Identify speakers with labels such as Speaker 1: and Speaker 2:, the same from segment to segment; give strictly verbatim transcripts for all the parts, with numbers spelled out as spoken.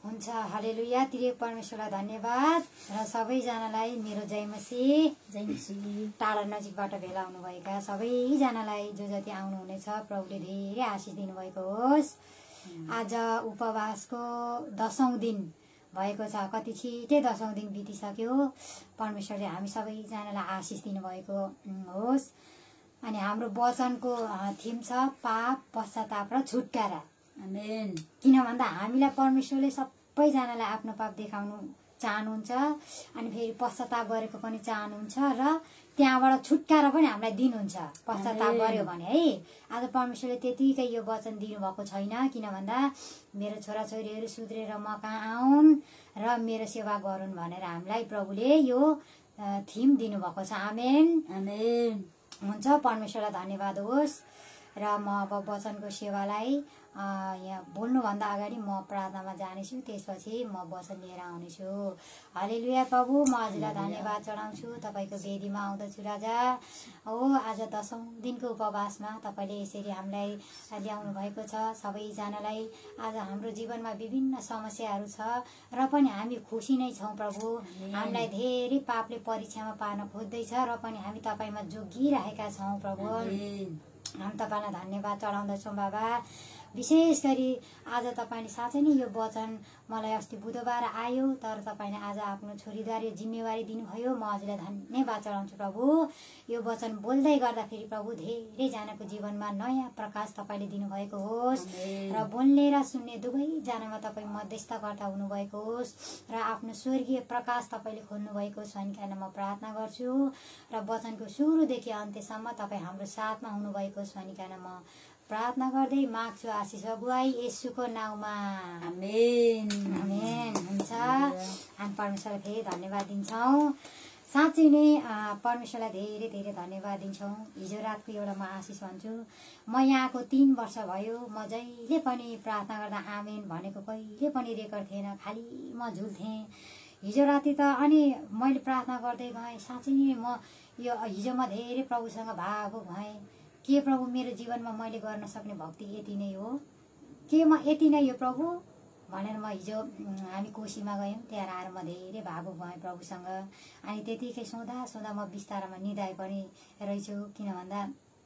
Speaker 1: हुन्छ। हालेलुया। तिरे परमेश्वरलाई धन्यवाद र सबैजनालाई मेरो जय मसीह।
Speaker 2: जय मसीह।
Speaker 1: टाढा नजिकबाट भेला हुनुभएका सबैजनालाई जो जति आउनुहुनेछ प्रभुले धेरै आशिष दिनुभएको होस्। आज उपवासको दशौं दिन भएको छ। कति छिटै दशौं दिन बितिसक्यो। परमेश्वरले हामी सबैजनालाई आशिष दिनुभएको होस्। अनि हाम्रो वचनको थिम छ पाप, पश्चाताप र छुटकारा।
Speaker 2: आमेन।
Speaker 1: किन भन्दा हामीलाई परमेश्वरले सबैजनालाई आफ्नो पाप देखाउनु चाहनुहुन्छ अनि फेरि पश्चाताप गरेको पनि चाहनुहुन्छ र त्यहाँबाट छुटकारा पनि हामीलाई दिनुहुन्छ पश्चाताप गर्यो भने है। आज परमेश्वरले त्यतिकै यो वचन दिनुभएको छैन। किन भन्दा मेरो छोराछोरीहरू सुध्रेर म कहाँ आउन् र मेरो सेवा गरून् भनेर हामीलाई प्रभुले यो थिम दिनुभएको छ। आमेन
Speaker 2: आमेन।
Speaker 1: हुन्छ। परमेश्वरलाई धन्यवाद होस्। र म अब वचनको सेवालाई यहाँ बोल्नुभन्दा अगाडि म प्रार्थनामा जानेछु। त्यसपछि म वचन लिएर आउनेछु। हालेलुया। प्रभु म हजुरलाई धन्यवाद चढाउँछु। तपाईँको वेदीमा आउँदछु राजा। हो आज दशौं दिनको उपवासमा तपाईँले यसरी हामीलाई ल्याउनु भएको छ। सबैजनालाई आज हाम्रो जीवनमा विभिन्न समस्याहरू छ र पनि हामी खुसी नै छौँ प्रभु। हामीलाई धेरै पापले परीक्षामा पार्न खोज्दैछ र पनि हामी तपाईँमा जोगिरहेका छौँ प्रभु। हामी तपाईँलाई धन्यवाद चढाउँदछौँ बाबा। विशेष गरी आज तपाईँले साँच्चै नै यो वचन मलाई अस्ति बुधबार आयो तर तपाईँले आज आफ्नो छोरीद्वारा जिम्मेवारी दिनुभयो। म हजुरलाई धन्यवाद चढाउँछु प्रभु। यो वचन बोल्दै गर्दाखेरि प्रभु धेरैजनाको जीवनमा नयाँ प्रकाश तपाईँले दिनुभएको होस् र बोल्ने र सुन्ने दुवैजनामा तपाईँ मध्यस्थकर्ता हुनुभएको होस् र आफ्नो स्वर्गीय प्रकाश तपाईँले खोल्नुभएको होस् भनी खान म प्रार्थना गर्छु र वचनको सुरुदेखि अन्त्यसम्म तपाईँ हाम्रो साथमा हुनुभएको होस् भनी खान म प्रार्थना गर्दै माग्छु आशिष अगुवाई येशूको नाउँमा।
Speaker 2: आमेन
Speaker 1: आमेन। हुन्छ। हामी परमेश्वरलाई फेरि धन्यवाद दिन्छौँ। साँच्चै नै परमेश्वरलाई धेरै धेरै धन्यवाद दिन्छौँ। हिजो रातको एउटा म आशिष भन्छु। म यहाँको तीन वर्ष भयो। म जहिले पनि प्रार्थना गर्दा आमेन भनेको कहिले पनि रेकर्ड थिएन। खालि म झुल्थेँ। हिजो राति त अनि मैले प्रार्थना गर्दै गएँ। साँच्चै नै म यो हिजो म धेरै प्रभुसँग भावुक भएँ। के प्रभु मेरो जीवनमा मैले गर्न सक्ने भक्ति यति नै हो के म यति नै हो प्रभु भनेर म हिजो हामी कोशीमा गयौँ। त्यहाँ आएर म धेरै भावुक भएँ प्रभुसँग। अनि त्यतिकै सोधा सोधा म बिस्तारामा निदाए पनि रहेछु। किन भन्दा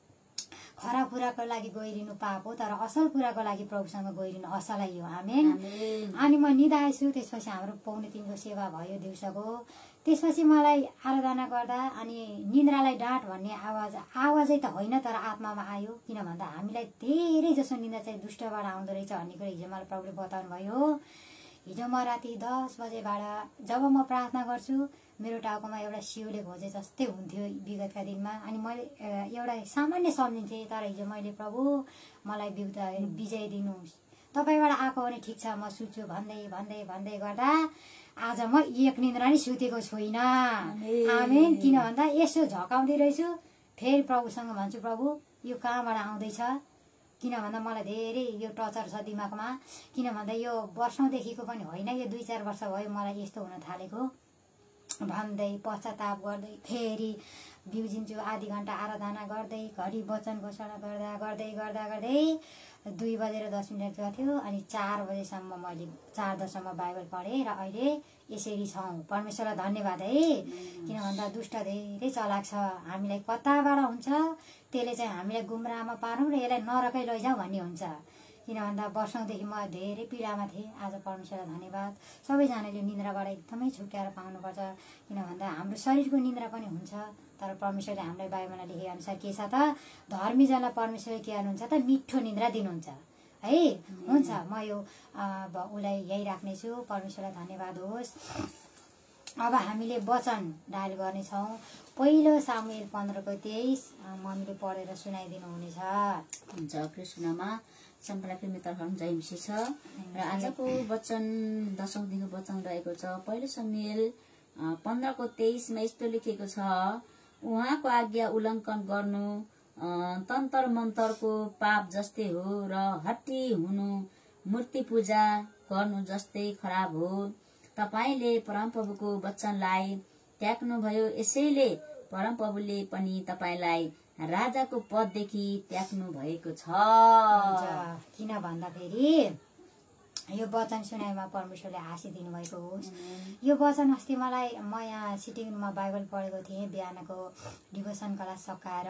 Speaker 1: खराब कुराको लागि गइरिनु पाप हो तर असल कुराको लागि प्रभुसँग गइरिनु असलै हो। आमेन। अनि म निदाएछु। त्यसपछि हाम्रो पौने तिनको सेवा भयो दिउँसोको। त्यसपछि मलाई आराधना गर्दा अनि निन्द्रालाई डाँट भन्ने आवाज आवाजै त होइन तर आत्मामा आयो। किन भन्दा हामीलाई धेरै जसो निन्द्रा चाहिँ दुष्टबाट आउँदो रहेछ भन्ने कुरा हिजो मलाई प्रभुले बताउनु भयो। हिजो म राति दस बजेबाट जब म प्रार्थना गर्छु मेरो टाउकोमा एउटा सिउले घोजे जस्तै हुन्थ्यो विगतका दिनमा। अनि मैले एउटा सामान्य सम्झिन्थेँ तर हिजो मैले प्रभु मलाई विजय दिनुहोस् तपाईँबाट आएको भने ठिक छ म सुत्छु भन्दै भन्दै भन्दै गर्दा आज म एक निन्द्रा नि सुतेको छुइनँ। आमेन। किन भन्दा यसो झकाउँदै रहेछु फेरि प्रभुसँग भन्छु प्रभु यो कहाँबाट आउँदैछ। किन भन्दा मलाई धेरै यो टचर छ दिमागमा। किन भन्दा यो वर्षौँदेखिको पनि होइन यो दुई चार वर्ष भयो मलाई यस्तो हुन थालेको भन्दै पश्चाताप गर्दै फेरि बिउजिन्छु। आधी घन्टा आराधना गर्दै घरि वचन घोषणा गर्दा गर्दै गर्दा गर्दै दुई बजेर दस मिनट गर्थ्यो। अनि चार बजेसम्म मैले चार दससम्म बाइबल पढेँ र अहिले यसरी छौँ। परमेश्वरलाई धन्यवाद है। किन भन्दा दुष्ट धेरै चलाक छ। हामीलाई कताबाट हुन्छ त्यसले चाहिँ हामीलाई गुमराहमा पारौँ र यसलाई नरकै लैजाउँ भन्ने हुन्छ। किन भन्दा वर्षौँदेखि म धेरै पीडामा थिएँ। आज परमेश्वरलाई धन्यवाद। सबैजनाले निन्द्राबाट एकदमै छुटकारा पाउनुपर्छ। किन भन्दा हाम्रो शरीरको निन्द्रा पनि हुन्छ तर परमेश्वरले हामीलाई बाइबलमा लेखे अनुसार के छ त धर्मीजनलाई परमेश्वरले के गर्नुहुन्छ त मिठो निन्द्रा दिनुहुन्छ है। हुन्छ। म यो उसलाई यही राख्नेछु। परमेश्वरलाई धन्यवाद होस्। अब हामीले वचन डायल गर्नेछौँ। पहिलो सामुएल पन्ध्रको तेइस मम्मीले पढेर सुनाइदिनु हुनेछ।
Speaker 2: हुन्छ। कृष्णमा सम्पूर्ण मित्रहरू जय मसीह छ र आजको वचन दशौं दिनको वचन रहेको छ। पहिलो सामुएल पन्ध्रको तेइसमा यस्तो लेखेको छ उहाँको आज्ञा उल्लङ्घन गर्नु तन्तर मन्तरको पाप जस्तै हो र हट्टी हुनु मूर्ति पूजा गर्नु जस्तै खराब हो। तपाईले परमप्रभुको वचनलाई त्याग्नुभयो यसैले परमप्रभुले पनि तपाईलाई राजाको पददेखि त्याग्नु भएको छ।
Speaker 1: किन भन्दाखेरि यो वचन सुनाइमा परमेश्वरले आशिष दिनुभएको होस्। यो वचन अस्ति मलाई म यहाँ सिटिङ रुममा बाइबल पढेको थिएँ बिहानको डिभोसन क्लास सकाएर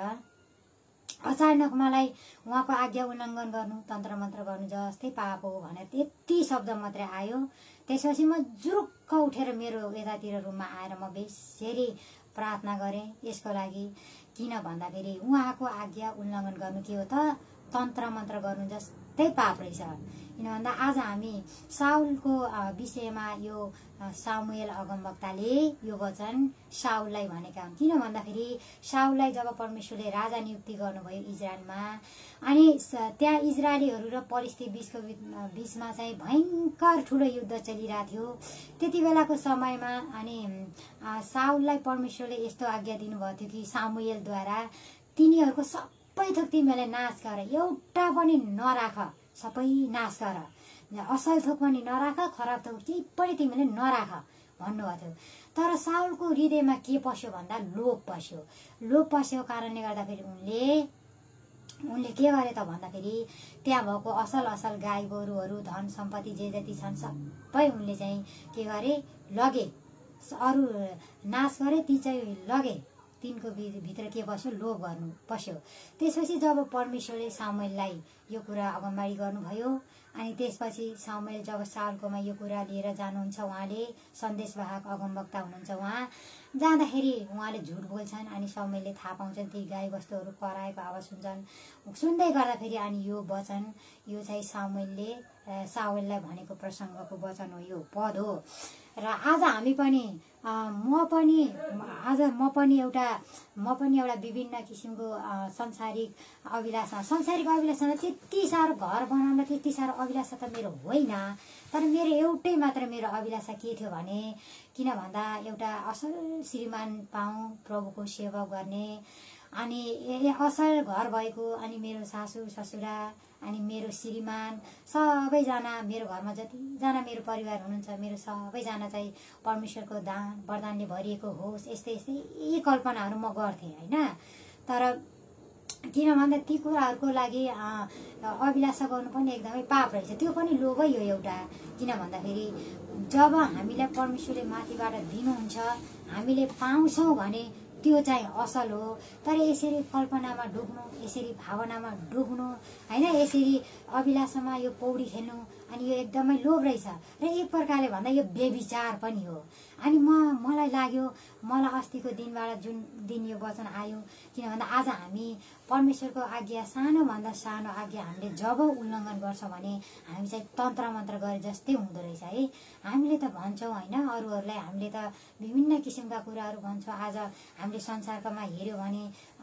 Speaker 1: अचानक मलाई उहाँको आज्ञा उल्लङ्घन गर्नु तन्त्र मन्त्र गर्नु जस्तै पाप हो भनेर त्यति शब्द मात्रै आयो। त्यसपछि म जुरुक्क उठेर मेरो यतातिर रुममा आएर म बेसरी प्रार्थना गरेँ यसको लागि, किन भन्दाखेरि उहाँको आज्ञा उल्लङ्घन गर्नु के हो त तन्त्र मन्त्र गर्नु जस्तै पाप रहेछ। किन भन्दा आज हामी साउलको विषयमा यो सामुएल अगमवक्ताले यो वचन साउललाई भनेका हुन्। किन भन्दाखेरि साउललाई जब परमेश्वरले राजा नियुक्ति गर्नुभयो इजरायलमा, अनि त्यहाँ इजरायलीहरू र परिस्थिति बिचको बिचमा चाहिँ भयङ्कर ठुलो युद्ध चलिरहेको थियो त्यति बेलाको समयमा। अनि साउललाई परमेश्वरले यस्तो आज्ञा दिनुभएको थियो कि सामुएलद्वारा तिनीहरूको सबै थोक तिमीहरूले नाश गर, एउटा पनि नराख, सबै नाश गर, असल थोक पनि नराख, खराब थोक केही पनि तिमीले नराख भन्नुभएको थियो। तर साउलको हृदयमा के पस्यो भन्दा लोभ पस्यो। लोभ पस्यो कारणले गर्दाखेरि उनले उनले के गरे त भन्दाखेरि त्यहाँ भएको असल असल गाई गोरुहरू धन सम्पत्ति जे जति छन् सबै उनले चाहिँ के गरे लगे, अरू नाश गरे, ती चाहिँ लगे। तिनको भित्र के पस्यो लोभ गर्नु पस्यो। त्यसपछि जब परमेश्वरले सामुएललाई यो कुरा अगमबाडी गर्नुभयो अनि त्यसपछि सामुएल जब साउलकोमा यो कुरा लिएर जानुहुन्छ, उहाँले सन्देशवाहक अगमवक्ता हुनुहुन्छ, उहाँ जाँदाखेरि उहाँले झुट बोल्छन् अनि सामुएलले थाहा पाउँछन्, ती गाई बस्तुहरू कराएको आवाज सुन्छन्। सुन्दै गर्दाखेरि अनि यो वचन यो चाहिँ सामुएलले साउललाई भनेको प्रसङ्गको वचन हो, यो पद हो। र आज हामी पनि म पनि आज म पनि एउटा म पनि एउटा विभिन्न किसिमको संसारिक अभिलाषा संसारिक अभिलाषा त्यति साह्रो घर बनाउन त्यति साह्रो अभिलाषा त मेरो होइन। तर मेरो एउटै मात्र मेरो अभिलाषा के थियो भने किन भन्दा एउटा असल श्रीमान पाऊँ प्रभुको सेवा गर्ने, अनि असल घर भएको, अनि मेरो सासू ससुरा अनि मेरो श्रीमान सबैजना मेरो घरमा जतिजना मेरो परिवार हुनुहुन्छ मेरो सबैजना चाहिँ परमेश्वरको दान वरदानले भरिएको होस् यस्तै यस्तै कल्पनाहरू म गर्थेँ होइन। तर किन भन्दा ती कुराहरूको लागि अभिलाषा गर्नु पनि एकदमै पाप रहेछ, त्यो पनि लोभै हो एउटा। किन भन्दाखेरि जब हामीलाई परमेश्वरले माथिबाट दिनुहुन्छ हामीले पाउँछौँ भने त्यो चाहिँ असल हो। तर यसरी कल्पनामा डुब्नु, यसरी भावनामा डुब्नु होइन, यसरी अभिलाषामा यो पौडी खेल्नु अनि यो एकदमै लोभ रहेछ र एक प्रकारले भन्दा यो व्यभिचार पनि हो। अनि म मलाई लाग्यो मलाई अस्तिको दिनबाट जुन दिन यो वचन आयो, किन भन्दा आज हामी परमेश्वरको आज्ञा सानोभन्दा सानो आज्ञा हामीले जब उल्लङ्घन गर्छौँ भने हामी चाहिँ तन्त्र मन्त्र गरे जस्तै हुँदो रहेछ है। हामीले त भन्छौँ होइन अरूहरूलाई, हामीले त विभिन्न किसिमका कुराहरू भन्छौँ। आज हामीले संसारकोमा हेऱ्यो भने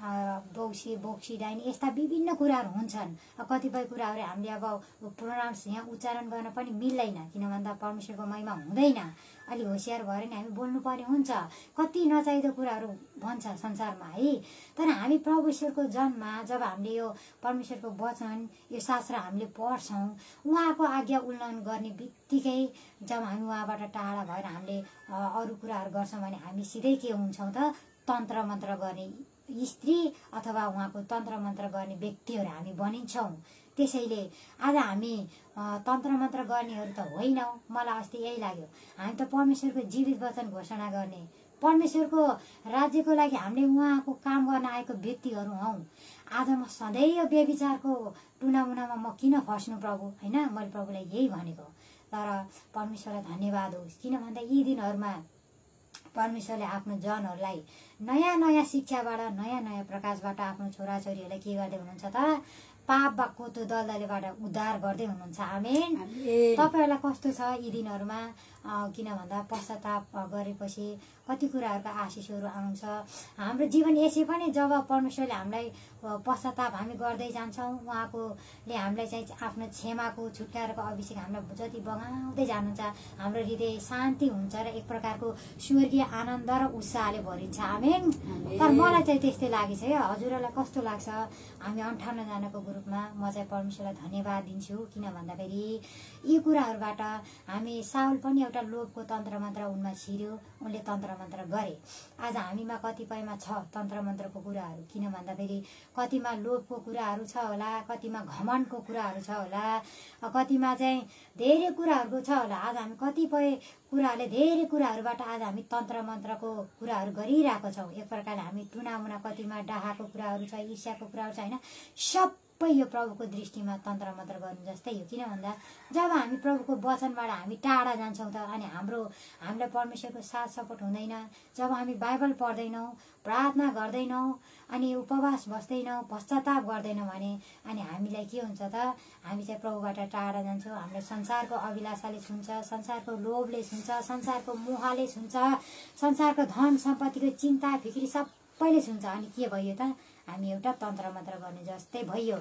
Speaker 1: बौसी बोक्सी डाइनी यस्ता विभिन्न कुराहरू हुन्छन्। कतिपय कुराहरू हामीले अब प्रोनाउन्स यहाँ उच्चारण गर्न पनि मिल्दैन, किन भन्दा परमेश्वरको महिमा हुँदैन। अलि होसियार भएर नि हामी बोल्नुपर्ने हुन्छ, कति नचाहिँदो कुराहरू भन्छ संसारमा है। तर हामी परमेश्वरको जनमा जब हामीले यो परमेश्वरको वचन यो शास्त्र हामीले पढ्छौँ, उहाँको आज्ञा उल्लङ्घन गर्ने बित्तिकै जब हामी उहाँबाट टाढा भएर हामीले अरू कुराहरू गर्छौँ भने हामी सिधै के हुन्छौँ त तन्त्र मन्त्र गर्ने स्त्री अथवा उहाँको तन्त्र मन्त्र गर्ने व्यक्तिहरू हामी बनिन्छौँ। त्यसैले आज हामी तन्त्र मन्त्र गर्नेहरू त होइनौँ। मलाई अस्ति यही लाग्यो, हामी त परमेश्वरको जीवित वचन घोषणा गर्ने परमेश्वरको राज्यको लागि हामीले उहाँको काम गर्न आएको व्यक्तिहरू हौँ। आज म सधैँ यो व्यभिचारको टुनामुनामा म किन फस्नु प्रभु होइन, मैले प्रभुलाई यही भनेको। तर परमेश्वरलाई धन्यवाद होस्, किन भन्दा यी दिनहरूमा परमेश्वरले आफ्नो जनहरूलाई नयाँ नयाँ शिक्षाबाट नयाँ नयाँ प्रकाशबाट आफ्नो छोराछोरीहरूलाई के गर्दै हुनुहुन्छ त पाप बाको त्यो दलदलेबाट उद्धार गर्दै हुनुहुन्छ। आमेन। तपाईँहरूलाई कस्तो छ यी दिनहरूमा, किन भन्दा पश्चाताप गरेपछि कति कुराहरूको आशिषहरू आउँछ। हाम्रो जीवन यसै पनि जब परमेश्वरले हामीलाई पश्चाताप हामी गर्दै जान्छौँ, उहाँकोले हामीलाई चाहिँ आफ्नो क्षमाको छुटकाराको अभिषेक हामीलाई जति बगाउँदै जानुहुन्छ हाम्रो हृदय शान्ति हुन्छ र एक प्रकारको स्वर्गीय आनन्द र उत्साहले भरिन्छ। आमेन। तर मलाई चाहिँ त्यस्तै लागेछ है। हजुरहरूलाई कस्तो लाग्छ? हामी अन्ठाउन्न जनाको ग्रुप रूपमा म चाहिँ परमेश्वरलाई धन्यवाद दिन्छु। किन भन्दाखेरि यी कुराहरूबाट हामी साउल पनि एउटा लोभको तन्त्र मन्त्र उनमा छिर्यो, उनले तन्त्र मन्त्र गरे। आज हामीमा कतिपयमा छ तन्त्र मन्त्रको कुराहरू, किन भन्दाखेरि कतिमा लोभको कुराहरू छ होला, कतिमा घमण्डको कुराहरू छ होला, कतिमा चाहिँ धेरै कुराहरूको छ होला। आज हामी कतिपय कुराहरूले धेरै कुराहरूबाट आज हामी तन्त्र मन्त्रको कुराहरू गरिरहेको छौँ। एक प्रकारले हामी टुनामुना कतिमा डाहाको कुराहरू छ, ईर्ष्याको कुराहरू छ होइन। सबै यो प्रभुको दृष्टिमा तन्त्र मन्त्र गर्नु जस्तै हो। किन भन्दा जब हामी प्रभुको वचनबाट हामी टाढा जान्छौँ त अनि हाम्रो हामीलाई परमेश्वरको साथ सपोर्ट हुँदैन। जब हामी बाइबल पढ्दैनौँ, प्रार्थना गर्दैनौँ, अनि उपवास बस्दैनौँ, पश्चाताप गर्दैनौँ भने अनि हामीलाई के हुन्छ त, हामी चाहिँ प्रभुबाट टाढा जान्छौँ। हामीलाई संसारको अभिलाषाले छुन्छ, संसारको लोभले छुन्छ, संसारको मोहले छुन्छ, संसारको धन सम्पत्तिको चिन्ता फिक्री सबैले छुन्छ। अनि के भयो त, हामी एउटा तन्त्र मन्त्र गर्ने जस्तै भयो।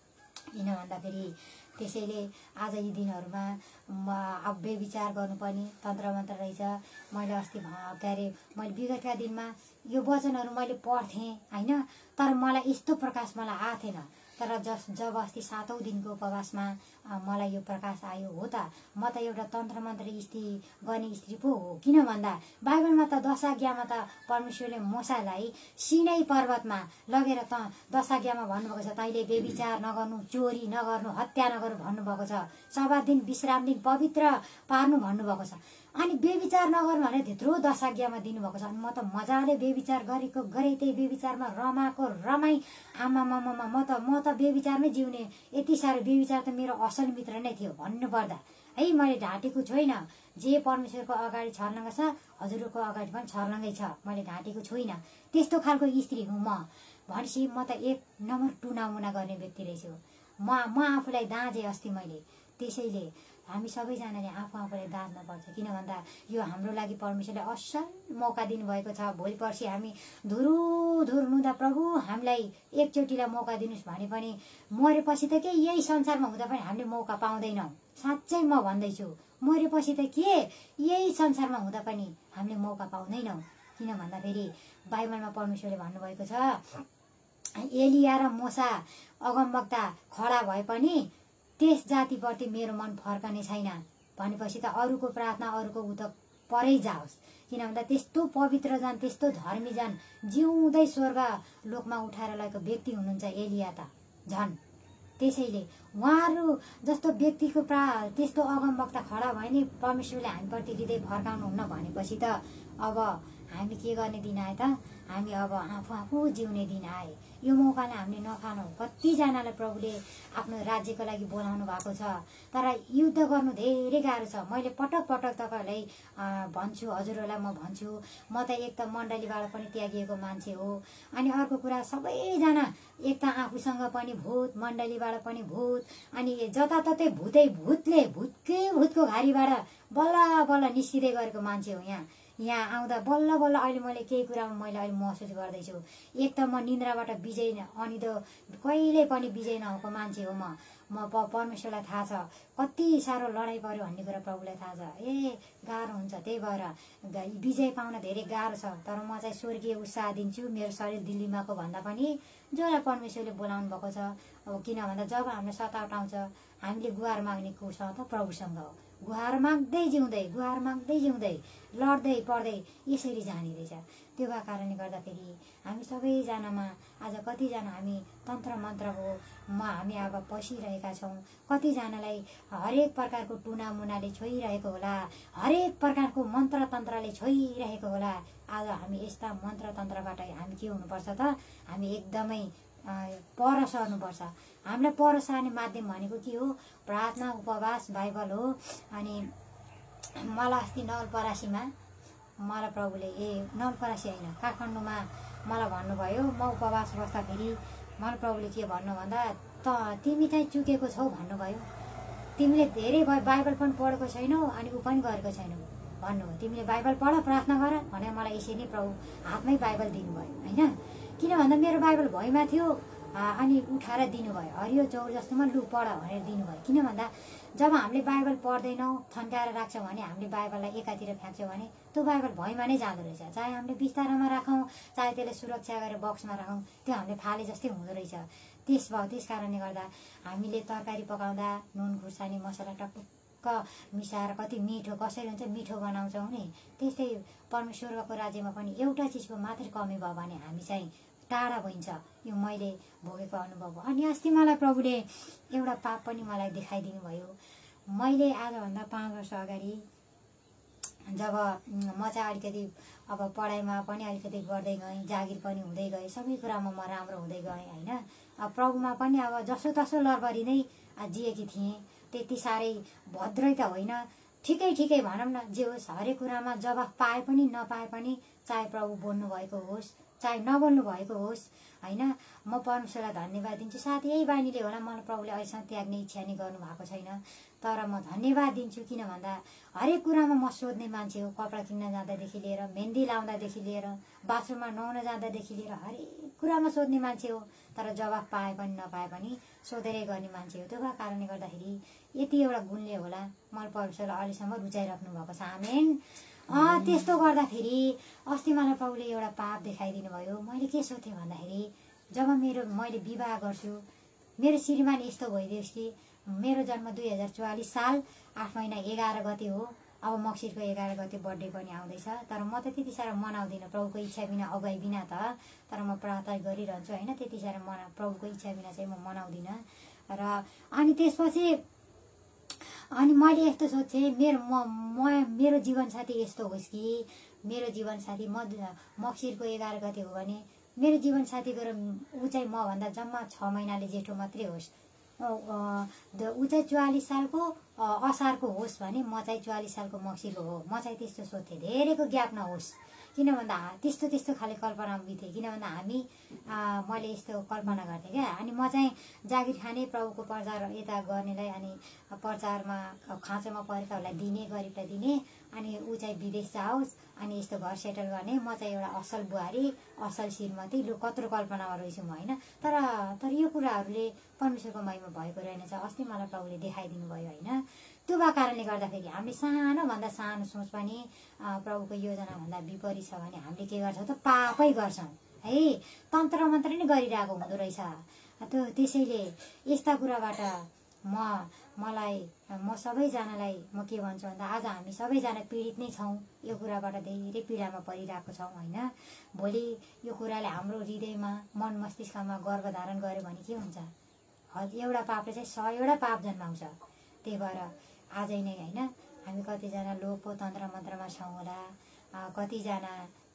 Speaker 1: किन भन्दाखेरि त्यसैले आज यी दिनहरूमा म अब बेविचार गर्नुपर्ने तन्त्र मन्त्र रहेछ। मैले अस्ति के अरे मैले विगतका दिनमा यो वचनहरू मैले पढ्थेँ होइन, तर मलाई यस्तो प्रकाश मलाई आएको थिएन। तर जस जब अस्ति सातौँ दिनको उपवासमा मलाई यो प्रकाश आयो, हो त म त एउटा तन्त्र मन्त्र स्त्री गर्ने स्त्री पो हो। किन भन्दा बाइबलमा त दश आज्ञामा त परमेश्वरले मूसालाई सिनै पर्वतमा लगेर त दश आज्ञामा भन्नुभएको छ, तैँले बेविचार नगर्नु, चोरी नगर्नु, हत्या नगर्नु भन्नुभएको छ, सब्बात दिन विश्राम दिन पवित्र पार्नु भन्नुभएको छ। अनि बेविचार नगर्नु भनेर त्यत्रो दश आज्ञामा दिनुभएको छ। अनि म त मजाले बेविचार गरेको गरेँ, त्यही बेविचारमा रमाएको रमाई, आमामामा म त म त बेविचारमै जिउने, यति साह्रो बेविचार त मेरो असल मित्र नै थियो भन्नुपर्दा है। मैले ढाँटेको छुइनँ। जे परमेश्वरको अगाडि छर्लङ्ग छ, हजुरको अगाडि पनि छर्लङ्गै छ, मैले ढाँटेको छुइनँ। त्यस्तो खालको स्त्री हुँ म भनेपछि म त एक नम्बर टुनामुना गर्ने व्यक्ति रहेछु। म म आफूलाई दाँजे अस्ति मैले। त्यसैले हामी सबैजनाले आफू आफूलाई दाँच्न पर्छ। किन भन्दा यो हाम्रो लागि परमेश्वरले असल मौका दिनुभएको छ। भोलि पर्सि हामी धुरुधुर हुँदा प्रभु हामीलाई एकचोटिलाई मौका दिनुहोस् भने पनि मरेपछि त के यही संसारमा हुँदा पनि हामीले मौका पाउँदैनौँ। साँच्चै म भन्दैछु, मरेपछि त के यही संसारमा हुँदा पनि हामीले मौका पाउँदैनौँ। किन भन्दाखेरि बाइबलमा परमेश्वरले भन्नुभएको छ, एलिया र मूसा अगमवक्ता खडा भए पनि त्यस जातिप्रति मेरो मन फर्कने छैन भनेपछि त अरूको प्रार्थना अरूको उ त परै जाओस्। किन भन्दा त्यस्तो पवित्र जन, त्यस्तो धर्मी जन जिउँदै स्वर्ग लोकमा उठाएर लगेको व्यक्ति हुनुहुन्छ एलिया त झन्। त्यसैले उहाँहरू जस्तो व्यक्तिको प्रा त्यस्तो अगमवक्ता खडा भयो नि परमेश्वरले हामीप्रति हृदय फर्काउनुहुन्न भनेपछि त अब हामी के गर्ने दिन आए त, हामी अब आफू आफू जिउने दिन आए। यो मौकालाई हामीले नखानु। कतिजनालाई प्रभुले आफ्नो राज्यको लागि बोलाउनु भएको छ, तर युद्ध गर्नु धेरै गाह्रो छ। मैले पटक पटक तपाईँहरूलाई भन्छु, हजुरहरूलाई म भन्छु, म त एक त मण्डलीबाट पनि त्यागिएको मान्छे हो। अनि अर्को कुरा सबैजना एक त आफूसँग पनि भूत, मण्डलीबाट पनि भूत, अनि जताततै भूतै भूतले भूतकै भूतको घारीबाट बल्ल बल्ल निस्किँदै गरेको मान्छे हो। यहाँ यहाँ आउँदा बल्ल बल्ल अहिले मैले केही कुरामा मैले अहिले महसुस गर्दैछु। एक त म निन्द्राबाट विजय अनि त कहिले पनि विजय नभएको मान्छे हो। म म परमेश्वरलाई थाहा छ कति साह्रो लडाइँ पर्यो भन्ने कुरा प्रभुलाई थाहा छ। ए गाह्रो हुन्छ, त्यही भएर विजय पाउन धेरै गाह्रो छ। तर म चाहिँ स्वर्गीय उत्साह दिन्छु, मेरो शरीर दिल्लीमाको भन्दा पनि जसलाई परमेश्वरले बोलाउनु भएको छ। अब किन भन्दा जब हामीले सतावट आउँछ हामीले गुहार माग्ने कोसँग त प्रभुसँग हो। गुहार माग्दै जिउँदै गुहार माग्दै जिउँदै लड्दै पढ्दै यसरी जाने रहेछ। त्यो भएको कारणले गर्दाखेरि हामी सबैजनामा आज कतिजना हामी तन्त्र मन्त्रको म हामी अब पसिरहेका छौँ। कतिजनालाई हरेक प्रकारको टुनामुनाले छोइरहेको होला, हरेक प्रकारको मन्त्र तन्त्रले छोइरहेको होला। आज हामी यस्ता मन्त्र तन्त्रबाट हामी के हुनुपर्छ त, हामी एकदमै पर सर्नुपर्छ। हामीलाई पर सर्ने माध्यम भनेको के हो? प्रार्थना, उपवास, बाइबल हो। अनि मलाई अस्ति नवलपरासीमा मलाई प्रभुले ए नवलपरासी होइन काठमाडौँमा मलाई भन्नुभयो, म उपवास बस्दाखेरि मलाई प्रभुले के भन्नु भन्दा त तिमी चाहिँ चुकेको छौ भन्नुभयो। तिमीले धेरै भयो बाइबल पनि पढेको छैनौ अनि ऊ पनि गरेको छैनौ भन्नुभयो। तिमीले बाइबल पढ, प्रार्थना गर भनेर मलाई यसरी नै प्रभु हातमै बाइबल दिनुभयो होइन। किन भन्दा मेरो बाइबल भुइँमा थियो अनि उठाएर दिनुभयो, हरियो चौर जस्तोमा लु पढ भनेर दिनुभयो। किन भन्दा जब हामीले बाइबल पढ्दैनौँ, थन्काएर राख्छौँ भने, हामीले बाइबललाई एकातिर फ्याँक्छौँ भने त्यो बाइबल भुइँमा नै जाँदो रहेछ। चाहे हामीले बिस्तारामा राखौँ, चाहे त्यसलाई सुरक्षा गरेर बक्समा राखौँ, त्यो हामीले फाले जस्तै हुँदो रहेछ। त्यस भयो त्यस कारणले गर्दा हामीले तरकारी पकाउँदा नुन खुर्सानी मसला टपक्क मिसाएर कति मिठो कसरी हुन्छ मिठो बनाउँछौँ नि, त्यस्तै परमेश्वरको राज्यमा पनि एउटा चिजको मात्रै कमी भयो भने हामी चाहिँ टाढा भइन्छ। यो मैले भोगेको अनुभव हो। अनि अस्ति मलाई प्रभुले एउटा पाप पनि मलाई देखाइदिनु भयो। मैले आजभन्दा पाँच वर्ष अगाडि जब म चाहिँ अलिकति अब पढाइमा पनि अलिकति बढ्दै गएँ, जागिर पनि हुँदै गएँ, सबै कुरामा म राम्रो हुँदै गएँ होइन। अब प्रभुमा पनि अब जसो तसो लरबरी नै जिएकी थिएँ, त्यति साह्रै भद्रै त होइन, ठिकै ठिकै भनौँ न, जे होस् हरेक कुरामा जवाफ पाए पनि नपाए पनि, चाहे प्रभु बोल्नु भएको होस् चाहे नबोल्नु भएको होस् होइन, म परमेश्वरलाई धन्यवाद दिन्छु। साथ यही बानीले होला मलाई प्रभुले अहिलेसम्म त्याग्ने इच्छा नै गर्नु भएको छैन, तर म धन्यवाद दिन्छु। किन भन्दा हरेक कुरामा म सोध्ने मान्छे हो, कपडा किन्न जाँदादेखि लिएर, मेहन्दी लाउँदादेखि लिएर, बाथरुममा नुहाउन जाँदादेखि लिएर हरेक कुरामा सोध्ने मान्छे हो, तर जवाफ पाए पनि नपाए पनि सोधेरै गर्ने मान्छे हो। त्यो कारणले गर्दाखेरि यति एउटा गुणले होला मलाई परमेश्वरलाई अहिलेसम्म रुचाइराख्नु भएको छ। आमेन। अँ त्यस्तो गर्दाखेरि अस्ति मलाई प्रभुले एउटा पाप देखाइदिनु भयो। मैले के सोचेँ भन्दाखेरि जब मेरो मैले विवाह गर्छु, मेरो श्रीमान यस्तो भइदियोस् कि मेरो जन्म दुई हजार चौवालिस साल आठ महिना एघार गते हो। अब मक्सिरको एघार गते बर्थडे पनि आउँदैछ, तर म त त्यति साह्रो मनाउँदिनँ प्रभुको इच्छा बिना, अगुवाई बिना त, तर म प्रार्थना गरिरहन्छु होइन। त्यति साह्रो मना प्रभुको इच्छा बिना चाहिँ म मनाउँदिनँ। र अनि त्यसपछि अनि मैले यस्तो सोचेँ मेरो म म मेरो जीवनसाथी यस्तो होस् कि मेरो जीवनसाथी म मक्सिरको एघार गते हो भने मेरो जीवनसाथीको र ऊ चाहिँ मभन्दा जम्मा छ महिनाले जेठो मात्रै होस्। ऊ चाहिँ चौवालिस सालको असारको होस् भने म चाहिँ चौवालिस सालको मक्सिरको हो। म चाहिँ त्यस्तो सोध्थेँ, धेरैको ग्याप नहोस्। किन भन्दा त्यस्तो त्यस्तो खाले कल्पना बित्थेँ। किन भन्दा हामी मैले यस्तो कल्पना गर्थेँ क्या। अनि म चाहिँ जागिर खाने, प्रभुको प्रचार यता गर्नेलाई, अनि प्रचारमा खाँचोमा परेकाहरूलाई दिने, गरिबलाई दिने, अनि ऊ चाहिँ विदेश जाओस्, अनि यस्तो घर सेटल गर्ने, म चाहिँ एउटा असल बुहारी, असल श्रीमती, लु कत्रो कल्पनामा रहेछु म होइन। तर तर यो कुराहरूले परमेश्वरको महिमा भएको रहेनछ। अस्ति मलाई प्रभुले देखाइदिनु भयो होइन। त्यो भएको कारणले गर्दाखेरि हामीले सानोभन्दा सानो सोच पनि प्रभुको योजनाभन्दा विपरीत छ भने हामीले के गर्छौँ त पापै गर्छौँ है, तन्त्र मन्त्र नै गरिरहेको हुँदो रहेछ। त्यो त्यसैले यस्ता कुराबाट म मलाई म सबैजनालाई म के भन्छु भन्दा आज हामी सबैजना पीडित नै छौँ, यो कुराबाट धेरै पीडामा परिरहेको छौँ होइन। भोलि यो कुराले हाम्रो हृदयमा मन मस्तिष्कमा गर्भ धारण गर्यो भने के हुन्छ, एउटा पापले चाहिँ सयवटा पाप जन्माउँछ। त्यही भएर आजै नै होइन हामी कतिजना लोभको तन्त्र मन्त्रमा छौँ होला, कतिजना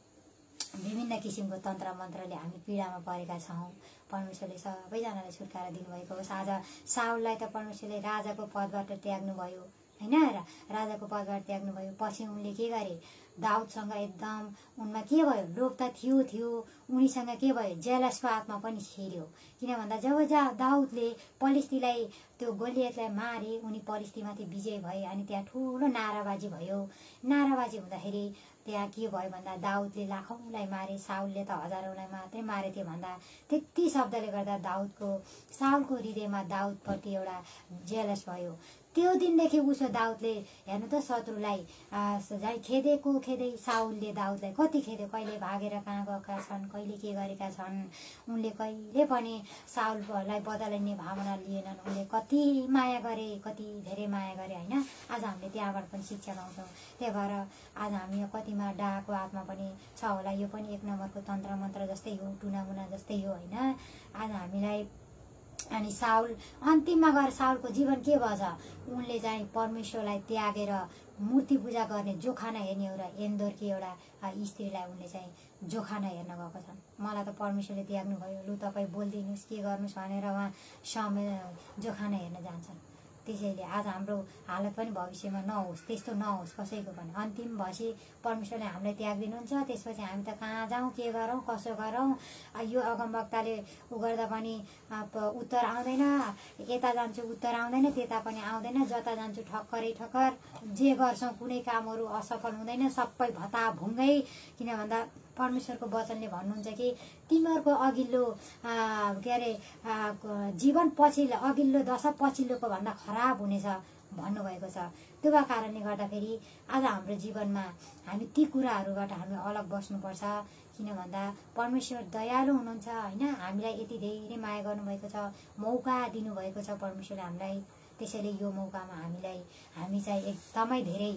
Speaker 1: विभिन्न किसिमको तन्त्र मन्त्रले हामी पीडामा परेका छौँ। परमेश्वरले सबैजनालाई छुटकारा दिनुभएको होस्। आज साउललाई त परमेश्वरले राजाको पदबाट त्याग्नु भयो होइन, राजाको पदबाट त्याग्नु भयो। पछि उनले के गरे, दाउदसँग एकदम उनमा के भयो, लोभ त थियो थियो उनीसँग के भयो, जेलसको आत्मा पनि खेल्यो। किन भन्दा जब जा दाउदले पलिस्तीलाई त्यो गोलियतलाई मारे, उनी पलिस्तीमाथि विजय भए, अनि त्यहाँ ठुलो नाराबाजी भयो। नाराबाजी हुँदाखेरि त्यहाँ के भयो भन्दा दाउदले लाखौँलाई मारे, साउलले त हजारौँलाई मात्रै मारे थियो भन्दा त्यति शब्दले गर्दा दाउदको साउलको हृदयमा दाउदप्रति एउटा जेलस भयो। त्यो दिनदेखि उसो दाउदले हेर्नु त शत्रुलाई झै खेदेको खेदै साउलले दाउदलाई कति खेद्यो, कहिले भागेर कहाँ गएका छन्, कहिले के गरेका छन्। उनले कहिले पनि साउललाई बदला लिने भावना लिएनन्। उनले कति माया गरे, कति धेरै माया गरे होइन। आज हामीले त्यहाँबाट पनि शिक्षा पाउँछौँ। त्यही भएर आज हामी कतिमा डाहको आत्मा पनि छ होला, यो पनि एक नम्बरको तन्त्र मन्त्र जस्तै हो, टुनामुना जस्तै हो होइन। आज हामीलाई अनि साउल अन्तिममा गएर साउलको जीवन के भएछ, उनले चाहिँ परमेश्वरलाई त्यागेर मूर्ति पूजा गर्ने जोखाना हेर्ने एउटा एन्दोरकी एउटा स्त्रीलाई उनले चाहिँ जोखाना हेर्न गएको छन्। मलाई त परमेश्वरले त्याग्नु भयो, लु तपाईँ बोलिदिनुहोस् के गर्नुहोस् भनेर उहाँ समय जोखाना हेर्न जान्छन्। त्यसैले आज हाम्रो हालत पनि भविष्यमा नहोस्, त्यस्तो नहोस् कसैको पनि। अन्तिम भएपछि परमेश्वरले हामीलाई त्यागिदिनुहुन्छ, त्यसपछि हामी त कहाँ जाउँ, के गरौँ, कसो गरौँ। यो अगमवक्ताले उ गर्दा पनि उत्तर आउँदैन, यता जान्छु उत्तर आउँदैन, त्यता पनि आउँदैन, जता जान्छु ठक्करै ठक्कर, जे गर्छौँ कुनै कामहरू असफल हुँदैन, सबै भताभुङ्गै। किन भन्दा परमेश्वरको वचनले भन्नुहुन्छ कि तिमीहरूको अघिल्लो के अरे जीवन पछिल्लो अघिल्लो दशा पछिल्लोको भन्दा खराब हुनेछ भन्नुभएको छ। त्यो भएको कारणले गर्दाखेरि आज हाम्रो जीवनमा हामी ती कुराहरूबाट हामी अलग बस्नुपर्छ। किन भन्दा परमेश्वर दयालु हुनुहुन्छ होइन, हामीलाई यति धेरै माया गर्नुभएको छ, मौका दिनुभएको छ परमेश्वरले हामीलाई। त्यसैले यो मौकामा हामीलाई हामी चाहिँ एकदमै धेरै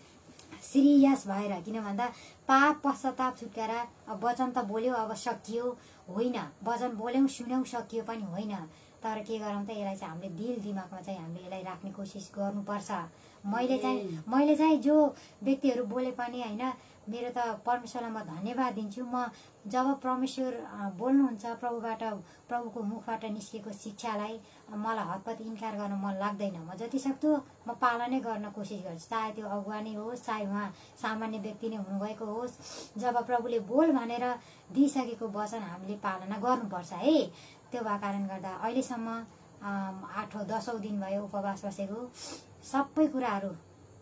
Speaker 1: सिरियस भएर, किन भन्दा पाप पश्चाताप छुटकारा, अब वचन त बोल्यो अब सकियो होइन, वचन बोल्यौँ सुन्यौँ सकियो पनि होइन, तर के गरौँ त यसलाई चाहिँ हामीले दिल दिमागमा चाहिँ हामीले यसलाई राख्ने कोसिस गर्नुपर्छ। मैले चाहिँ मैले चाहिँ जो व्यक्तिहरू बोले पनि होइन, मेरो त परमेश्वरलाई म धन्यवाद दिन्छु। म जब परमेश्वर बोल्नुहुन्छ प्रभुबाट, प्रभुको मुखबाट निस्केको शिक्षालाई मलाई हतपत इन्कार गर्न मन लाग्दैन। म जति सक्दो म पालनै गर्न कोसिस गर्छु, चाहे त्यो अगुवा नै होस्, चाहे उहाँ सामान्य व्यक्ति नै हुनुभएको होस्। जब प्रभुले बोल भनेर दिइसकेको वचन हामीले पालना गर्नुपर्छ है। त्यो भएको कारण गर्दा अहिलेसम्म आठौँ दसौँ दिन भयो उपवास बसेको, सबै कुराहरू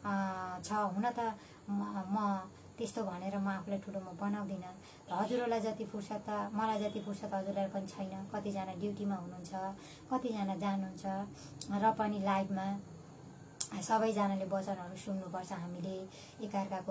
Speaker 1: छ। हुन त म त्यस्तो भनेर म आफूलाई ठुलो म बनाउँदिनँ। हजुरहरूलाई जति फुर्सद, मलाई जति फुर्सद हजुरलाई पनि छैन। कतिजना ड्युटीमा हुनुहुन्छ, कतिजना जानुहुन्छ, र पनि लाइभमा सबैजनाले वचनहरू सुन्नुपर्छ। हामीले एकअर्काको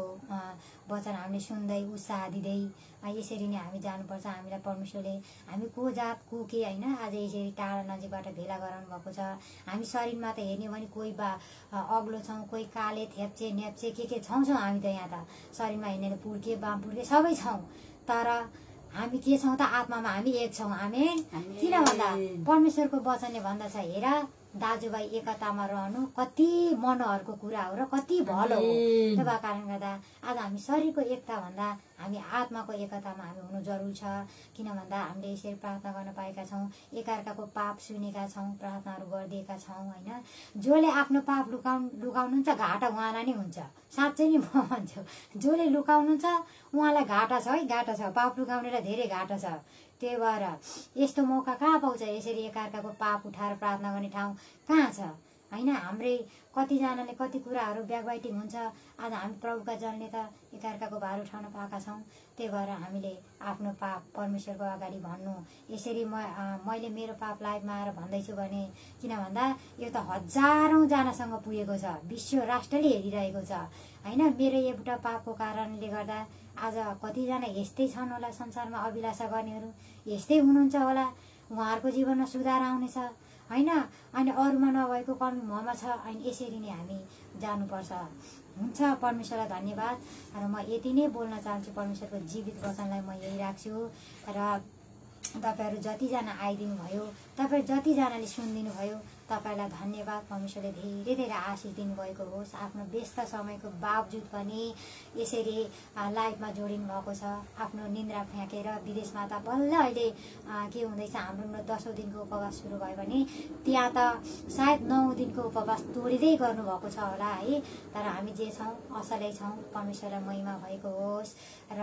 Speaker 1: वचन हामीले सुन्दै उत्साह दिँदै यसरी नै हामी जानुपर्छ। हामीलाई परमेश्वरले हामी को जात को के होइन आज यसरी टाढा नजिकबाट भेला गराउनु भएको छ। हामी शरीरमा त हेर्ने भने कोही बा अग्लो छौँ, कोही काले थेप्चे नेप्चे के के छौँ छौँ हामी त यहाँ त शरीरमा हेर्ने पुर्के बाम पुर्के सबै छौँ, तर हामी के छौँ त आत्मामा हामी एक छौँ। हामी किन भन्दा परमेश्वरको वचनले भन्दछ, हेर दाजुभाइ एकतामा रहनु कति मनोहरको कुरा हो र कति भलो हो। त्यो भएको कारण गर्दा आज हामी शरीरको एकता भन्दा हामी आत्माको एकतामा हामी हुनु जरुरी छ। किन भन्दा हामीले यसरी प्रार्थना गर्न पाएका छौँ, एकअर्काको पाप सुनेका छौँ, प्रार्थनाहरू गरिदिएका छौँ होइन। जसले आफ्नो पाप लुकाउ लुकाउनुहुन्छ घाटा उहाँलाई नै हुन्छ। साँच्चै नै म भन्छु, जसले लुकाउनुहुन्छ उहाँलाई घाटा छ है, घाटा छ। पाप लुकाउनेलाई धेरै घाटा छ। त्यही भएर यस्तो मौका कहाँ पाउँछ, यसरी एकअर्काको पाप उठाएर प्रार्थना गर्ने ठाउँ कहाँ छ होइन। हाम्रै कतिजनाले कति कुराहरू ब्याकबाइटिङ हुन्छ। आज हामी प्रभुका जनले त एकअर्काको भार उठाउन पाएका छौँ। त्यही भएर हामीले आफ्नो पाप परमेश्वरको अगाडि भन्नु। यसरी म मैले मेरो पाप लाइभमा आएर भन्दैछु भने, किन भन्दा यो त हजारौँ जनासँग पुगेको छ, विश्व राष्ट्रले हेरिरहेको छ होइन। मेरो एउटा पापको कारणले गर्दा आज कतिजना यस्तै छन् होला, संसारमा अभिलाषा गर्नेहरू यस्तै हुनुहुन्छ होला, उहाँहरूको जीवनमा सुधार आउनेछ होइन। अनि अरूमा नभएको कमी ममा छ। अनि यसरी नै हामी जानुपर्छ। हुन्छ, परमेश्वरलाई धन्यवाद। र म यति नै बोल्न चाहन्छु। परमेश्वरको जीवित वचनलाई म यही राख्छु। र तपाईँहरू जतिजना आइदिनु भयो, तपाईँहरू जतिजनाले सुनिदिनु भयो, तपाईँलाई धन्यवाद। परमेश्वरले धेरै धेरै आशिष दिनुभएको होस्। आफ्नो व्यस्त समयको बावजुद पनि यसरी लाइभमा जोडिनु भएको छ। आफ्नो निन्द्रा फ्याँकेर विदेशमा त बल्ल अहिले के हुँदैछ, हाम्रो दसौँ दिनको उपवास सुरु भयो भने त्यहाँ त सायद नौ दिनको उपवास तोडिँदै गर्नुभएको छ होला है। तर हामी जे छौँ असलै छौँ। परमेश्वरलाई महिमा भएको होस्। र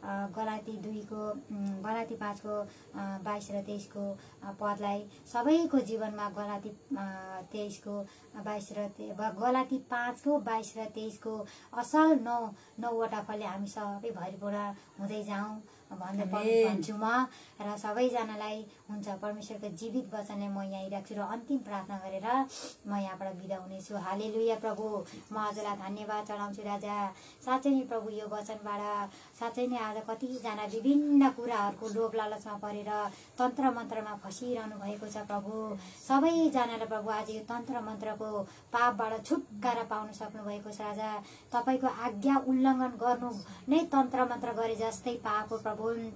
Speaker 1: गलाती दुईको गलाती पाँचको बाइस र तेइसको पदलाई सबैको जीवनमा, गलाती तेइसको बाइस र गलाती पाँचको बाइस र तेइसको असल नौ नौवटा फलले हामी सबै भरिपूर्ण हुँदै जाउँ भन्दै भन्छु म। र सबैजनालाई हुन्छ, परमेश्वरको जीवित वचनले म यहीँ राख्छु र अन्तिम प्रार्थना गरेर म यहाँबाट बिदा हुनेछु। हालेलुया प्रभु, म हजुरलाई धन्यवाद चढाउँछु राजा। साँच्चै नै प्रभु यो वचनबाट साँच्चै नै आज कतिजना विभिन्न कुराहरूको लोभ लालचमा परेर तन्त्र मन्त्रमा फसिरहनु भएको छ प्रभु। सबैजनालाई प्रभु आज यो तन्त्र मन्त्रको पापबाट छुटकारा पाउन सक्नु भएको छ राजा। तपाईँको आज्ञा उल्लङ्घन गर्नु नै तन्त्र मन्त्र गरे जस्तै पाप हो प्रभु।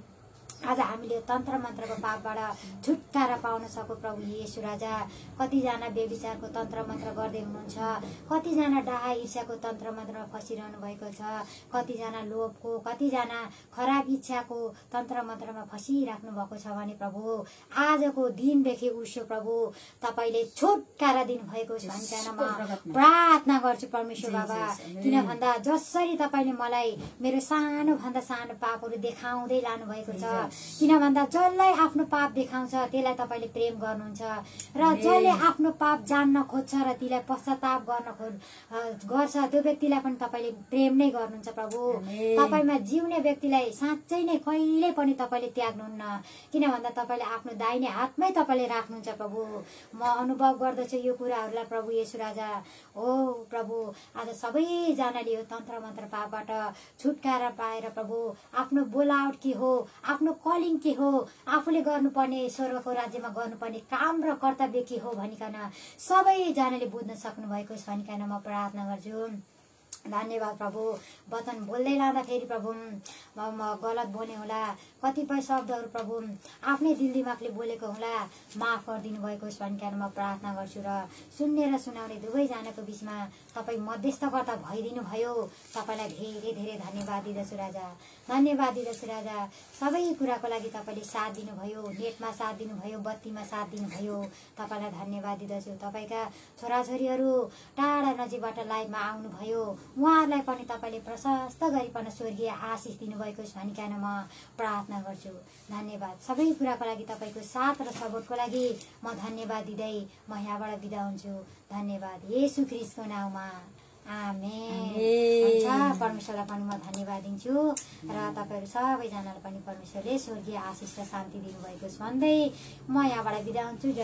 Speaker 1: आज हामीले तन्त्र मन्त्रको पापबाट छुटकारा पाउन सकौँ प्रभु येशू राजा। कतिजना बेविचारको तन्त्र मन्त्र गर्दै हुनुहुन्छ, कतिजना डाहा ईर्ष्याको तन्त्र मन्त्रमा फसिरहनु भएको छ, कतिजना लोभको, कतिजना खराब इच्छाको तन्त्र मन्त्रमा फसिराख्नु भएको छ भने प्रभु आजको दिनदेखि उसो प्रभु तपाईँले छुटकारा दिनुभएको छ भनिकन म प्रार्थना गर्छु परमेश्वर बाबा। किन भन्दा जसरी तपाईँले मलाई मेरो सानो भन्दा सानो पापहरू देखाउँदै लानु भएको छ, किन भन्दा जसलाई आफ्नो पाप देखाउँछ त्यसलाई तपाईँले प्रेम गर्नुहुन्छ र जसले आफ्नो पाप जान्न खोज्छ र त्यसलाई पश्चाताप गर्न खोज गर्छ त्यो व्यक्तिलाई पनि तपाईँले प्रेम नै गर्नुहुन्छ प्रभु। तपाईँमा जिउने व्यक्तिलाई साँच्चै नै कहिले पनि तपाईँले त्याग्नुहुन्न, किन भन्दा तपाईँले आफ्नो दाहिने हातमै तपाईँले राख्नुहुन्छ प्रभु। म अनुभव गर्दछु यो कुराहरूलाई प्रभु येशू राजा। ओ प्रभु, आज सबैजनाले यो तन्त्र मन्त्र पापबाट छुटकारा पाएर प्रभु आफ्नो बोलावट के हो, आफ्नो कलिङ के हो, आफूले गर्नुपर्ने स्वर्गको राज्यमा गर्नुपर्ने काम र कर्तव्य के हो भनिकन सबैजनाले बुझ्न सक्नु भएको छ भनिकन म प्रार्थना गर्छु। धन्यवाद प्रभु। वचन बोल्दै लाँदाखेरि प्रभु म गलत बोले होला, कतिपय शब्दहरू प्रभु आफ्नै दिल दिमागले बोलेको होला, माफ गरिदिनु भएको छ भनिकन म प्रार्थना गर्छु। र सुन्ने र सुनाउने दुवैजनाको बिचमा तपाईँ मध्यस्थकर्ता भइदिनु भयो, तपाईँलाई धेरै धेरै धन्यवाद दिँदछु राजा। धन्यवाद दिँदछु राजा। सबै कुराको लागि तपाईँले साथ दिनुभयो, नेटमा साथ दिनुभयो, बत्तीमा साथ दिनुभयो, तपाईँलाई धन्यवाद दिँदछु। तपाईँका छोराछोरीहरू टाढा नजिकबाट लाइभमा आउनुभयो, उहाँहरूलाई पनि तपाईँले प्रशस्त गरिकन स्वर्गीय आशिष दिनुभएको छ भनिकन म प्रार्थना गर्छु। धन्यवाद। सबै कुराको लागि तपाईँको साथ र सपोर्टको लागि म धन्यवाद दिँदै म यहाँबाट बिदा हुन्छु। धन्यवाद येशू ख्रीष्टको नाउँमा, आमेन। हुन्छ, परमेश्वरलाई पनि म धन्यवाद दिन्छु र तपाईँहरू सबैजनालाई पनि परमेश्वरले स्वर्गीय आशिष र शान्ति दिनुभएको छ भन्दै म यहाँबाट बिदा हुन्छु। जय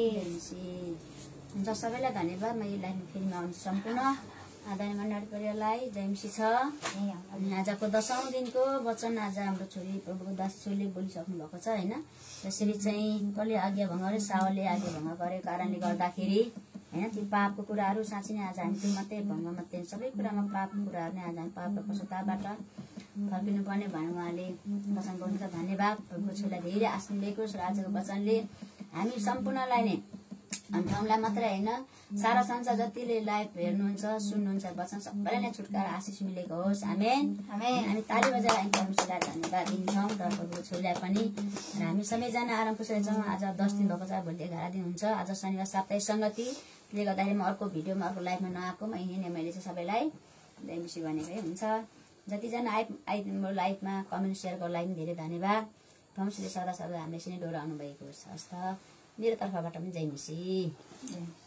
Speaker 1: मसीह।
Speaker 2: हुन्छ, सबैलाई धन्यवाद। म यो लाइन फेरि आउनु सम्पूर्ण आदानी मण्डली परिवारलाई जयमसी छ। अनि आजको दशौं दिनको वचन आज हाम्रो छोरी प्रभुको दासी छोरीले बोलिसक्नु भएको छ होइन। त्यसरी चाहिँ कसले आज्ञा भङ्ग गरे, सावलले आज्ञा भङ्ग गरेको कारणले गर्दाखेरि होइन त्यो पापको कुराहरू साँच्चै नै आज हामी त्यो मात्रै भङ्ग मात्रै सबै कुरामा पापको कुराहरू नै आज हामी पाप र पश्चातापबाट फर्किनु पर्ने भनेर उहाँले वचन गर्नुहुन्छ। धन्यवाद। प्रभुको छोरीलाई धेरै आशिष दिएको छ र आजको वचनले हामी सम्पूर्णलाई नै हामी ठाउँलाई मात्रै होइन, सारा संसार जतिले लाइभ हेर्नुहुन्छ सुन्नुहुन्छ वचन सबैलाई नै छुटकारा आशिष मिलेको होस्। आमेन। हामी ताली बजाएर हामी परमेश्वरलाई धन्यवाद दिन्छौँ र प्रभुको छोरीलाई पनि। र हामी सबैजना आराम कुशल छौँ। आज दस दिन भएको छ, भोलि एघार दिन हुन्छ। आज शनिबार साप्ताहिक सङ्गति, त्यसले गर्दाखेरि म अर्को भिडियोमा अर्को लाइभमा नआएको म यहीँ नै मैले चाहिँ सबैलाई जयमसी भनेकै हुन्छ। जतिजना आइ आइ लाइभमा कमेन्ट सेयर गर्नु लागि धेरै धन्यवाद। परमेश्वरले सदा सदा हामीले यसरी नै डोराउनु भएको होस्। हस् त, मेरो तर्फबाट पनि जयमसी।